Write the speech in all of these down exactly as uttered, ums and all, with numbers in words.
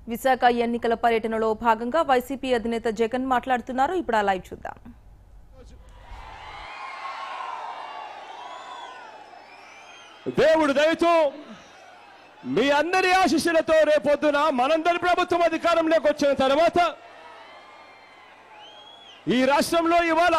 విశాఖ ఎన్నికల పర్యటనలో భాగంగా వైసీపీ అధినేత జగన్ మాట్లాడుతున్నారు. ఇప్పుడు ఆ లైవ్ చూద్దాం. దేవుడు దయతో మీ అందరి ఆశీస్సులతో రేపొద్దున మనందరి ప్రభుత్వం అధికారంలోకి వచ్చిన తర్వాత ఈ రాష్ట్రంలో ఇవాళ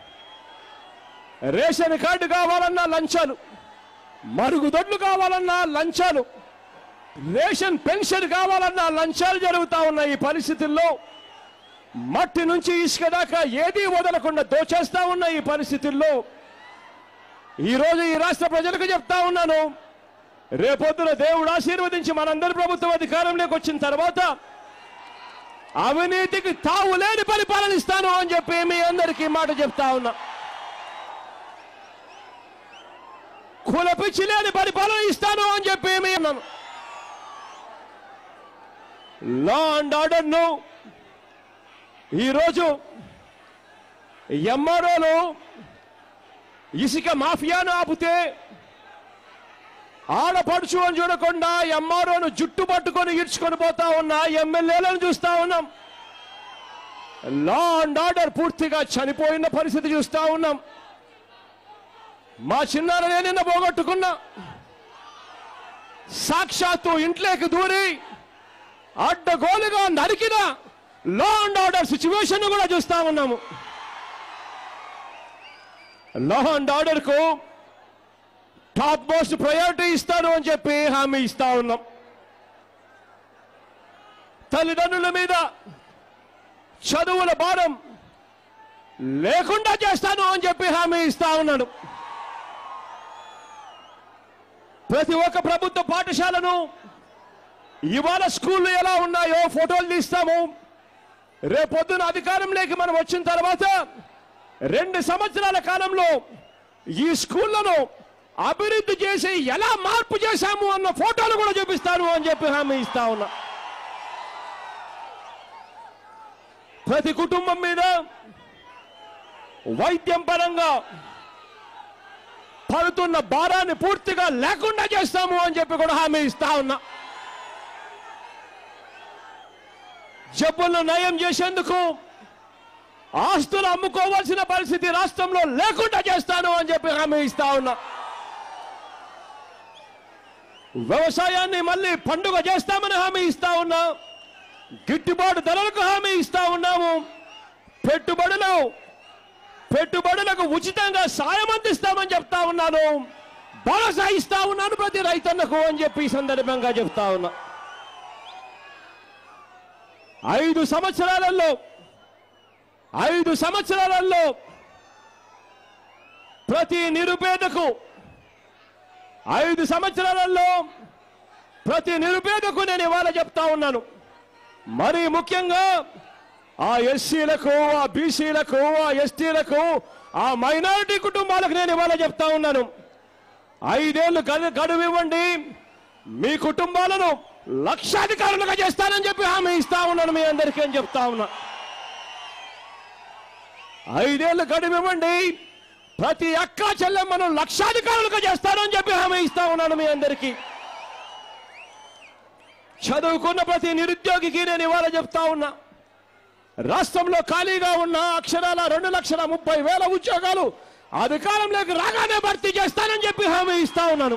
రేషన్ కార్డు కావాలన్నా లంచాలు, మరుగుదొడ్లు కావాలన్నా లంచాలు, రేషన్ పెన్షన్ కావాలన్నా లంచాలు జరుగుతా ఉన్న ఈ పరిస్థితుల్లో మట్టి నుంచి ఇసుక దాకా ఏదీ వదలకుండా దోచేస్తా ఉన్న ఈ పరిస్థితుల్లో ఈరోజు ఈ రాష్ట్ర ప్రజలకు చెప్తా ఉన్నాను, రేపొద్దున దేవుడు ఆశీర్వదించి మనందరి ప్రభుత్వం అధికారంలోకి వచ్చిన తర్వాత అవినీతికి తావు లేని పరిపాలన ఇస్తాను అని చెప్పి మీ అందరికీ మాట చెప్తా ఉన్నా. కులపిచ్చి లేని పరిపాలన ఇస్తాను అని చెప్పి మీ అన్నాను. లా అండ్ ఆర్డర్ను ఈరోజు ఎంఆర్ఓలు ఇసుక మాఫియాను ఆపితే ఆడపడుచు అని చూడకుండా ఎంఆర్ఓను జుట్టు పట్టుకొని ఈడ్చుకొని పోతా ఉన్న ఎమ్మెల్యేలను చూస్తా ఉన్నాం. లా అండ్ ఆర్డర్ పూర్తిగా చనిపోయిన పరిస్థితి చూస్తా ఉన్నాం. మా చిన్నారనే నిన్న పోగొట్టుకున్నా, సాక్షాత్తు ఇంట్లోకి దూరి అడ్డగోలుగా నరికిన లా అండ్ ఆర్డర్ సిచ్యువేషన్ కూడా చూస్తా ఉన్నాము. లా అండ్ ఆర్డర్ కు టాప్ మోస్ట్ ప్రయారిటీ ఇస్తాను అని చెప్పి హామీ ఇస్తా ఉన్నాం. తల్లిదండ్రుల మీద చదువుల భారం లేకుండా చేస్తాను అని చెప్పి హామీ ఇస్తా ఉన్నాడు. ప్రతి ఒక్క ప్రభుత్వ పాఠశాలను ఇవాళ స్కూళ్ళు ఎలా ఉన్నాయో ఫోటోలు తీస్తాము. రేపొద్దున అధికారంలోకి మనం వచ్చిన తర్వాత రెండు సంవత్సరాల కాలంలో ఈ స్కూళ్లను అభివృద్ధి చేసి ఎలా మార్పు చేశాము అన్న ఫోటోలు కూడా చూపిస్తాను అని చెప్పి హామీ ఇస్తా ఉన్నా. ప్రతి కుటుంబం మీద వైద్యం పరంగా పడుతున్న భారాన్ని పూర్తిగా లేకుండా చేస్తాము అని చెప్పి కూడా హామీ ఇస్తా ఉన్నా. జబ్బులను నయం చేసేందుకు ఆస్తులు అమ్ముకోవాల్సిన పరిస్థితి రాష్ట్రంలో లేకుండా చేస్తాను అని చెప్పి హామీ ఇస్తా ఉన్నా. వ్యవసాయాన్ని మళ్ళీ పండుగ చేస్తామని హామీ ఇస్తా ఉన్నా. గిట్టుబాటు ధరలకు హామీ ఇస్తా ఉన్నాము. పెట్టుబడులు పెట్టుబడులకు ఉచితంగా సాయం అందిస్తామని చెప్తా ఉన్నాను. భరోసా ఇస్తా ఉన్నాను ప్రతి రైతన్నకు అని చెప్పి ఈ సందర్భంగా చెప్తా ఉన్నా. ఐదు సంవత్సరాలలో ఐదు సంవత్సరాలలో ప్రతి నిరుపేదకు ఐదు సంవత్సరాలలో ప్రతి నిరుపేదకు నేను ఇవాళ చెప్తా ఉన్నాను. మరీ ముఖ్యంగా ఆ ఎస్సీలకు, ఆ బీసీలకు, ఆ ఎస్టీలకు, ఆ మైనారిటీ కుటుంబాలకు నేను ఇవాళ చెప్తా ఉన్నాను, ఐదేళ్లు గడువు ఇవ్వండి, మీ కుటుంబాలను లక్షాధికారులుగా చేస్తానని చెప్పి హామీ ఇస్తా ఉన్నాను మీ అందరికీ అని చెప్తా ఉన్నా. ఐదేళ్లు గడువు ఇవ్వండి, ప్రతి అక్క చెల్లెమ్మను లక్షాధికారులుగా చేస్తానని చెప్పి హామీ ఇస్తా ఉన్నాను మీ అందరికీ. చదువుకున్న ప్రతి నిరుద్యోగికి నేను ఇవాళ చెప్తా ఉన్నా, రాష్ట్రంలో ఖాళీగా ఉన్న అక్షరాల రెండు లక్షల ముప్పై వేల ఉద్యోగాలు అధికారంలోకి రాగానే భర్తీ చేస్తానని చెప్పి హామీ ఇస్తా ఉన్నాను.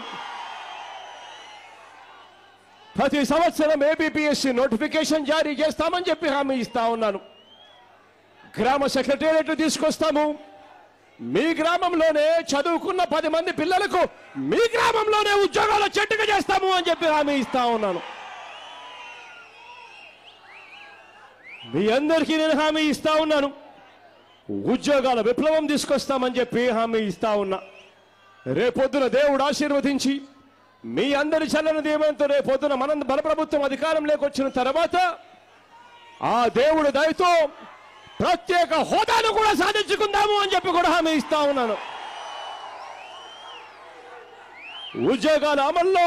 ప్రతి సంవత్సరం ఏబిపిఎస్సి నోటిఫికేషన్ జారీ చేస్తామని చెప్పి హామీ ఇస్తా ఉన్నాను. గ్రామ సెక్రటేరియట్లు తీసుకొస్తాము. మీ గ్రామంలోనే చదువుకున్న పది మంది పిల్లలకు మీ గ్రామంలోనే ఉద్యోగాలు చెట్టుగా చేస్తాము అని చెప్పి హామీ ఇస్తా ఉన్నాను. మీ అందరికీ నేను హామీ ఇస్తా ఉన్నాను, ఉద్యోగాల విప్లవం తీసుకొస్తామని చెప్పి హామీ ఇస్తా ఉన్నా. రేపొద్దున దేవుడు ఆశీర్వదించి మీ అందరి చల్లని దీవెనతో రేపొద్దున మన మన ప్రభుత్వం అధికారంలోకి వచ్చిన తర్వాత ఆ దేవుడి దయతో ప్రత్యేక హోదాను కూడా సాధించుకుందాము అని చెప్పి కూడా హామీ ఇస్తా ఉన్నాను. ఉద్యోగాల అమల్లో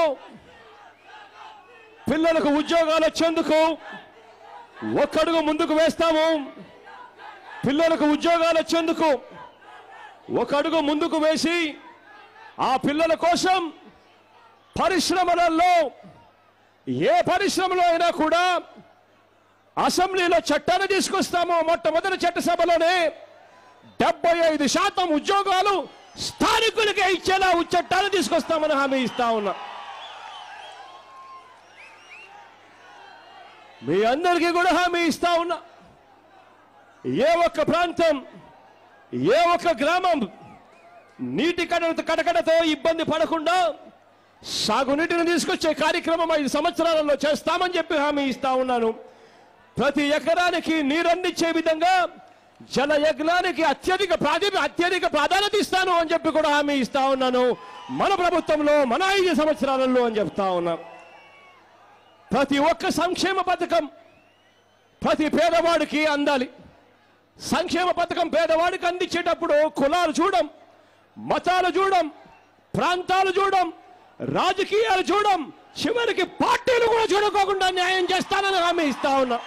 పిల్లలకు ఉద్యోగాలు వచ్చేందుకు ఒక్కడుగు ముందుకు వేస్తాము. పిల్లలకు ఉద్యోగాలు వచ్చేందుకు ఒక అడుగు ముందుకు వేసి ఆ పిల్లల కోసం పరిశ్రమలలో ఏ పరిశ్రమలో అయినా కూడా అసెంబ్లీలో చట్టాన్ని తీసుకొస్తాము. మొట్టమొదటి చట్టసభలోనే డెబ్బై ఐదు శాతం ఉద్యోగాలు స్థానికులకే ఇచ్చేలా చట్టాన్ని తీసుకొస్తామని హామీ ఇస్తా ఉన్నా. మీ అందరికీ కూడా హామీ ఇస్తా ఉన్నా. ఏ ఒక్క ప్రాంతం, ఏ ఒక్క గ్రామం నీటి కడ కడకడతో ఇబ్బంది పడకుండా సాగునీటిని తీసుకొచ్చే కార్యక్రమం ఐదు సంవత్సరాలలో చేస్తామని చెప్పి హామీ ఇస్తా ఉన్నాను. ప్రతి ఎకరానికి నీరందించే విధంగా జల యజ్ఞానికి అత్యధిక ప్రాధాన్యత అత్యధిక ప్రాధాన్యత ఇస్తాను అని చెప్పి కూడా హామీ ఇస్తా ఉన్నాను. మన ప్రభుత్వంలో మన ఐదు సంవత్సరాలలో అని చెప్తా ఉన్నాం. ప్రతి ఒక్క సంక్షేమ పథకం ప్రతి పేదవాడికి అందాలి. సంక్షేమ పథకం పేదవాడికి అందించేటప్పుడు కులాలు చూడం, మతాలు చూడం, ప్రాంతాలు చూడం, రాజకీయాలు చూడం, చివరికి పార్టీలు కూడా చూడకోకుండా న్యాయం చేస్తానని హామీ ఇస్తా ఉన్నా.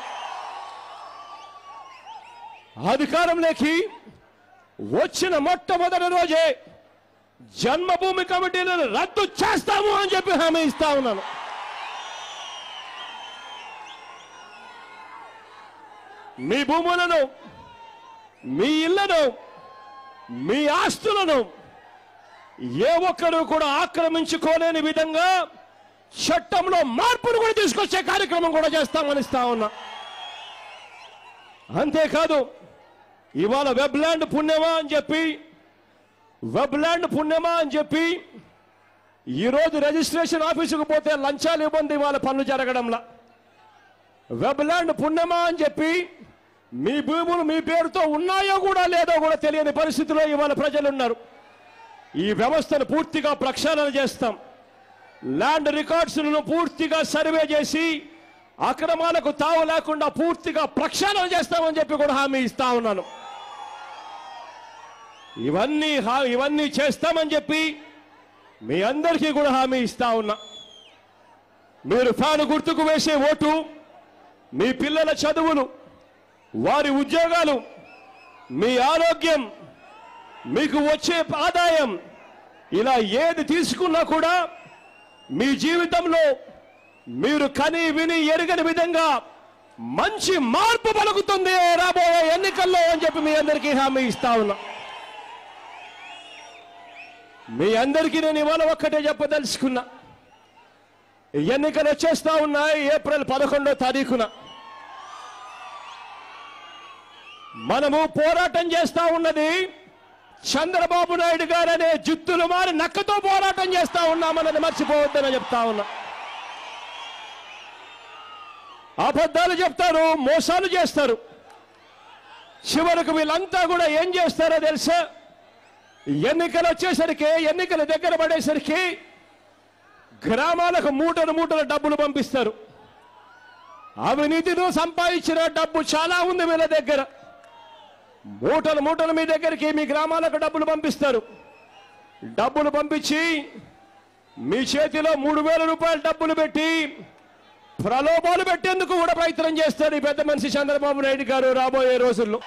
అధికారంలోకి వచ్చిన మొట్టమొదటి రోజే జన్మభూమి కమిటీలను రద్దు చేస్తాము అని చెప్పి హామీ ఇస్తా ఉన్నాను. మీ భూములను, మీ ఇళ్లను, మీ ఆస్తులను ఏ ఒక్కరు కూడా ఆక్రమించుకోలేని విధంగా చట్టంలో మార్పును కూడా తీసుకొచ్చే కార్యక్రమం కూడా చేస్తామని ఇస్తా ఉన్నా. అంతేకాదు, ఇవాళ వెబ్ ల్యాండ్ పుణ్యమా అని చెప్పి వెబ్ ల్యాండ్ పుణ్యమా అని చెప్పి ఈరోజు రిజిస్ట్రేషన్ ఆఫీసుకు పోతే లంచాలు ఇబ్బంది ఇవాళ పనులు జరగడంలా. వెబ్ ల్యాండ్ పుణ్యమా అని చెప్పి మీ భూములు మీ పేరుతో ఉన్నాయో కూడా లేదో కూడా తెలియని పరిస్థితిలో ఇవాళ ప్రజలు ఉన్నారు. ఈ వ్యవస్థను పూర్తిగా ప్రక్షాళన చేస్తాం. ల్యాండ్ రికార్డ్స్లను పూర్తిగా సర్వే చేసి అక్రమాలకు తావు లేకుండా పూర్తిగా ప్రక్షాళన చేస్తామని చెప్పి కూడా హామీ ఇస్తా ఉన్నాను. ఇవన్నీ ఇవన్నీ చేస్తామని చెప్పి మీ అందరికీ కూడా హామీ ఇస్తా ఉన్నా. మీరు ఫ్యాన్ గుర్తుకు వేసే ఓటు మీ పిల్లల చదువులు, వారి ఉద్యోగాలు, మీ ఆరోగ్యం, మీకు వచ్చే ఆదాయం, ఇలా ఏది తీసుకున్నా కూడా మీ జీవితంలో మీరు కని విని ఎరగని విధంగా మంచి మార్పు పలుకుతుంది రాబోయే ఎన్నికల్లో అని చెప్పి మీ అందరికీ హామీ ఇస్తా ఉన్నా. మీ అందరికీ నేను ఇవాళ ఒక్కటే చెప్పదలుచుకున్నా. ఎన్నికలు వచ్చేస్తా ఉన్నాయి ఏప్రిల్ పదకొండో తారీఖున. మనము పోరాటం చేస్తా ఉన్నది చంద్రబాబు నాయుడు గారు అనే జుత్తులు మారి నక్కతో పోరాటం చేస్తా ఉన్నామన్నది మర్చిపోవద్దని చెప్తా ఉన్నా. అబద్ధాలు చెప్తారు, మోసాలు చేస్తారు. చివరకు వీళ్ళంతా కూడా ఏం చేస్తారో తెలుసా? ఎన్నికలు వచ్చేసరికి, ఎన్నికల దగ్గర పడేసరికి గ్రామాలకు మూటలు మూటల డబ్బులు పంపిస్తారు. అవినీతిలో సంపాదించిన డబ్బు చాలా ఉంది వీళ్ళ దగ్గర. మూటలు మూటలు మీ దగ్గరికి, మీ గ్రామాలకు డబ్బులు పంపిస్తారు. డబ్బులు పంపించి మీ చేతిలో మూడు వేల రూపాయల డబ్బులు పెట్టి ప్రలోభాలు పెట్టేందుకు కూడా ప్రయత్నం చేస్తారు ఈ పెద్ద మనిషి చంద్రబాబు నాయుడు గారు. రాబోయే రోజుల్లో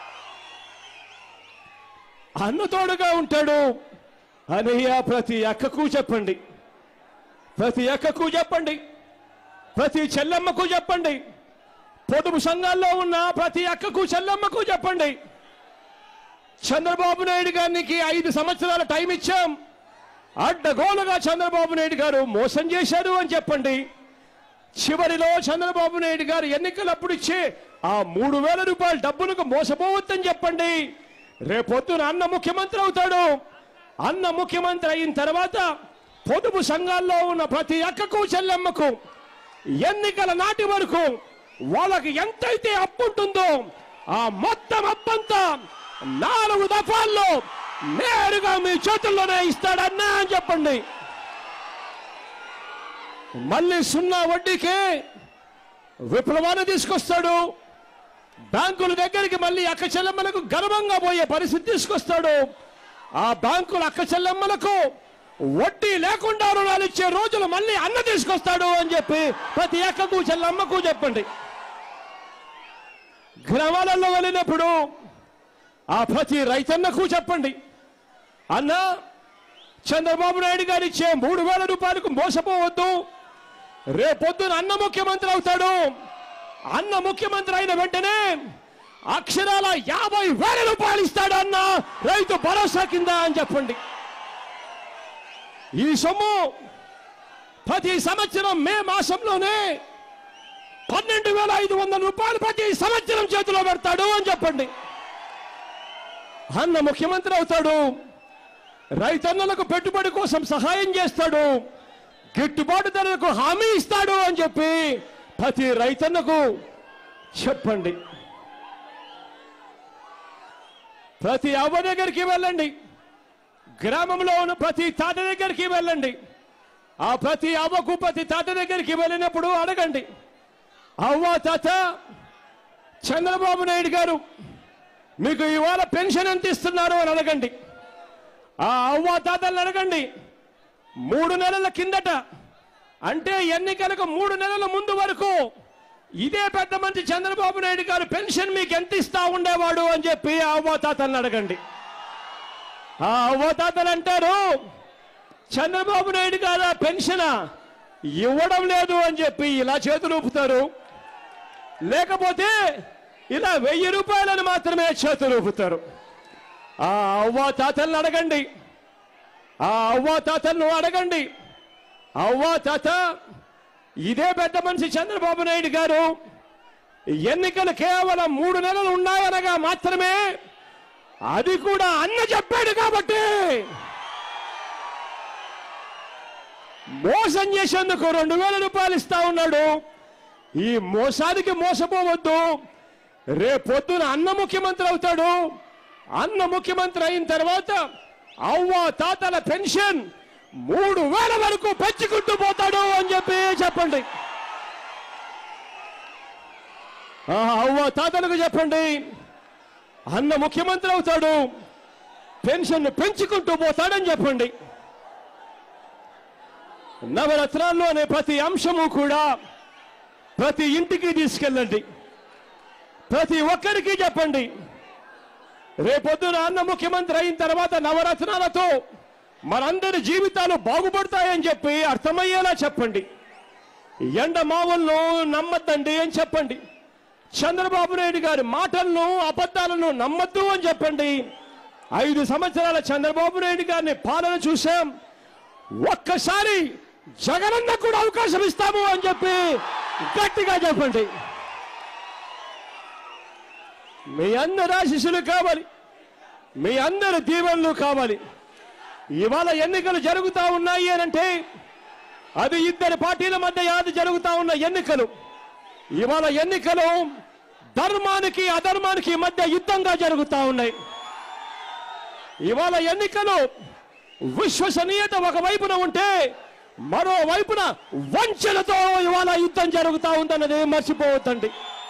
అన్నతోడుగా ఉంటాడు అని ప్రతి అక్కకు చెప్పండి, ప్రతి అక్కకు చెప్పండి, ప్రతి చెల్లెమ్మకు చెప్పండి, పొదుపు సంఘాల్లో ఉన్న ప్రతి అక్కకు చెల్లెమ్మకు చెప్పండి. చంద్రబాబు నాయుడు గారికి ఐదు సంవత్సరాల టైం ఇచ్చాం, అడ్డగోలుగా చంద్రబాబు నాయుడు గారు మోసం చేశారు అని చెప్పండి. చివరిలో చంద్రబాబు నాయుడు గారు ఎన్నికలప్పుడు ఇచ్చే ఆ మూడు వేల రూపాయల డబ్బులకు మోసపోవద్దని చెప్పండి. రేపొద్దున అన్న ముఖ్యమంత్రి అవుతాడు. అన్న ముఖ్యమంత్రి అయిన తర్వాత పొదుపు సంఘాల్లో ఉన్న ప్రతి అక్కకు చెల్లెమ్మకు ఎన్నికల నాటి వరకు వాళ్ళకి ఎంతైతే అప్పు ఉంటుందో ఆ మొత్తం అప్పంతా నాలుగు దఫాల్లో నేరుగా మీ చేతుల్లోనే ఇస్తాడన్నా అని చెప్పండి. మళ్ళీ సున్నా వడ్డీకి విప్లవాన్ని తీసుకొస్తాడు. బ్యాంకుల దగ్గరికి మళ్ళీ అక్క చెల్లెమ్మలకు గర్వంగా పోయే పరిస్థితి తీసుకొస్తాడు. ఆ బ్యాంకుల అక్క చెల్లెమ్మలకు వడ్డీ లేకుండా రుణాలు ఇచ్చే రోజులు మళ్ళీ అన్న తీసుకొస్తాడు అని చెప్పి ప్రతి అక్కకు చెల్లెమ్మకు చెప్పండి. గ్రామాలలో వెళ్ళినప్పుడు ఆ ప్రతి రైతన్నకు చెప్పండి, అన్న చంద్రబాబు నాయుడు గారు ఇచ్చే మూడు వేల రూపాయలకు మోసపోవద్దు. రేపొద్దున అన్న ముఖ్యమంత్రి అవుతాడు. అన్న ముఖ్యమంత్రి అయిన వెంటనే అక్షరాల యాభై వేల రూపాయలు ఇస్తాడు అన్న రైతు భరోసా కింద అని చెప్పండి. ఈ సొమ్ము ప్రతి సంవత్సరం మే మాసంలోనే పన్నెండు వేల ఐదు వందల రూపాయలు ప్రతి సంవత్సరం చేతిలో పెడతాడు అని చెప్పండి. అన్న ముఖ్యమంత్రి అవుతాడు, రైతన్నలకు పెట్టుబడి కోసం సహాయం చేస్తాడు, గిట్టుబాటు ధరకు హామీ ఇస్తాడు అని చెప్పి ప్రతి రైతన్నకు చెప్పండి. ప్రతి అవ్వ దగ్గరికి వెళ్ళండి, గ్రామంలో ఉన్న ప్రతి తాత దగ్గరికి వెళ్ళండి. ఆ ప్రతి అవ్వకు ప్రతి తాత దగ్గరికి వెళ్ళినప్పుడు అడగండి, అవ్వ తాత చంద్రబాబు నాయుడు గారు మీకు ఇవాళ పెన్షన్ ఎంత ఇస్తున్నారు అని అడగండి. ఆ అవ్వ తాతలను అడగండి, మూడు నెలల కిందట అంటే ఎన్నికలకు మూడు నెలల ముందు వరకు ఇదే పెద్ద మంచి చంద్రబాబు నాయుడు గారు పెన్షన్ మీకు ఎంత ఇస్తా ఉండేవాడు అని చెప్పి ఆ అవ్వ తాతలను అడగండి. ఆ అవ్వ తాతలు అంటారు, చంద్రబాబు నాయుడు గారు పెన్షన్ ఇవ్వడం లేదు అని చెప్పి ఇలా చేతులు ఊపుతారు, లేకపోతే ఇలా వెయ్యి రూపాయలను మాత్రమే చేతులు ఊపుతారు. ఆ అవ్వ తాతలను అడగండి, ఆ అవ్వ తాతలను అడగండి, అవ్వ తాత ఇదే పెద్ద మనిషి చంద్రబాబు నాయుడు గారు ఎన్నికలు కేవలం మూడు నెలలు ఉన్నాయనగా మాత్రమే, అది కూడా అన్న చెప్పాడు కాబట్టి మోసం చేసేందుకు రెండు వేల రూపాయలు ఇస్తా ఉన్నాడు. ఈ మోసానికి మోసపోవద్దు. రేపొద్దున అన్న ముఖ్యమంత్రి అవుతాడు, అన్న ముఖ్యమంత్రి అయిన తర్వాత అవ్వ తాతల పెన్షన్ మూడు వేల వరకు పెంచుకుంటూ పోతాడు అని చెప్పి చెప్పండి. అవ్వ తాతలకు చెప్పండి, అన్న ముఖ్యమంత్రి అవుతాడు, పెన్షన్ పెంచుకుంటూ పోతాడని చెప్పండి. నవరత్నాల్లో అనే ప్రతి అంశము కూడా ప్రతి ఇంటికి తీసుకెళ్ళండి, ప్రతి ఒక్కరికి చెప్పండి. రేపొద్దున అన్న ముఖ్యమంత్రి అయిన తర్వాత నవరత్నాలతో మనందరి జీవితాలు బాగుపడతాయని చెప్పి అర్థమయ్యేలా చెప్పండి. ఎండ మావులను నమ్మద్దండి అని చెప్పండి. చంద్రబాబు నాయుడు గారి మాటలను అబద్ధాలను నమ్మద్దు అని చెప్పండి. ఐదు సంవత్సరాల చంద్రబాబు నాయుడు గారిని పాలన చూశాం, ఒక్కసారి జగనన్న కూడా అవకాశం ఇస్తాము అని చెప్పి గట్టిగా చెప్పండి. మీ అందరి ఆశీస్సులు కావాలి, మీ అందరి దీవెనలు కావాలి. ఇవాళ ఎన్నికలు జరుగుతూ ఉన్నాయి అంటే అది ఇద్దరు పార్టీల మధ్య యాది జరుగుతూ ఉన్న ఎన్నికలు. ఇవాళ ఎన్నికలు ధర్మానికి అధర్మానికి మధ్య యుద్ధంగా జరుగుతూ ఉన్నాయి. ఇవాళ ఎన్నికలు విశ్వసనీయత ఒకవైపున ఉంటే మరోవైపున వంచనతో ఇవాళ యుద్ధం జరుగుతూ ఉందన్నది మర్చిపోవద్దండి.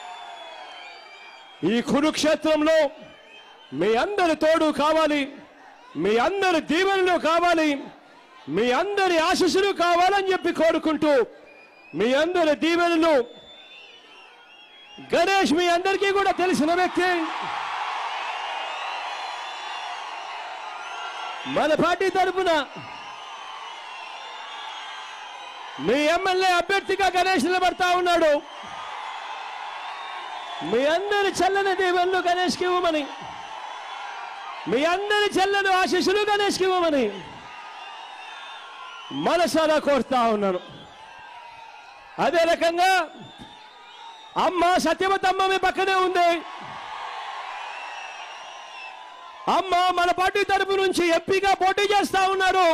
ఈ కురుక్షేత్రంలో మీ అందరి తోడు కావాలి, మీ అందరి దీవెనలు కావాలి, మీ అందరి ఆశీస్సులు కావాలని చెప్పి కోరుకుంటూ మీ అందరి దీవెనలు. గణేష్ మీ అందరికీ కూడా తెలిసిన వ్యక్తి, మన పార్టీ తరఫున మీ ఎమ్మెల్యే అభ్యర్థిగా గణేష్ నిలబడతా ఉన్నాడు. మీ అందరి చల్లని దీవెనలు గణేష్కి ఇవ్వమని, మీ అందరి చల్లని ఆశీస్సులు గణేష్కి ఇవ్వమని మనసారా కోరుతా ఉన్నాను. అదే రకంగా అమ్మ సత్యవతమ్మ మీ పక్కనే ఉంది. అమ్మ మన పార్టీ తరపు నుంచి ఎంపీగా పోటీ చేస్తా ఉన్నారు.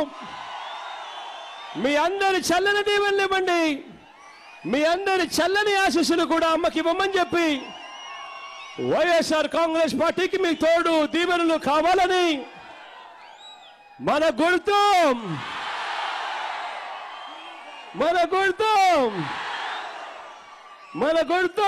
మీ అందరి చల్లని దీవెనలు ఇవ్వండి, మీ అందరి చల్లని ఆశీస్సులు కూడా అమ్మకి ఇవ్వమని చెప్పి వైఎస్ఆర్ కాంగ్రెస్ పార్టీకి మీ తోడు దీవెనలు కావాలని మన గుర్తు మన గుర్తు మన గుర్తు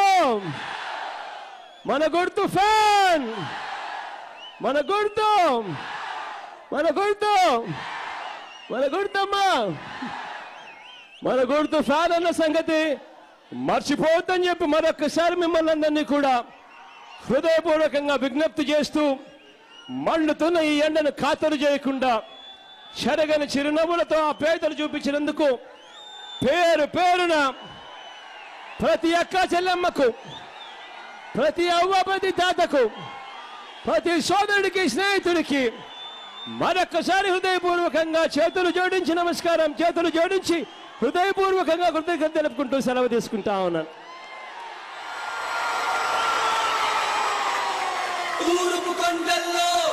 మన గుర్తు ఫ్యాన్ మన గుర్తు మన గుర్తు మన గుర్తమ్మా మన గుర్తు ఫ్యాన్ అన్న సంగతి మర్చిపోవద్దని చెప్పి మరొకసారి మిమ్మల్ని అందరినీ కూడా హృదయపూర్వకంగా విజ్ఞప్తి చేస్తూ మండుతున్న ఈ ఎండను ఖాతరు చేయకుండా చెరగని చిరునవ్వులతో ఆ పేదలు చూపించినందుకు పేరు పేరున ప్రతి అక్క చెల్లెమ్మకు, ప్రతి అవ్వ ప్రతి తాతకు, ప్రతి సోదరుడికి స్నేహితుడికి మరొక్కసారి హృదయపూర్వకంగా చేతులు జోడించి నమస్కారం, చేతులు జోడించి హృదయపూర్వకంగా కృతజ్ఞత తెలుపుకుంటూ సెలవు తీసుకుంటా ఉన్నాను. తూర్పు కొండల్లో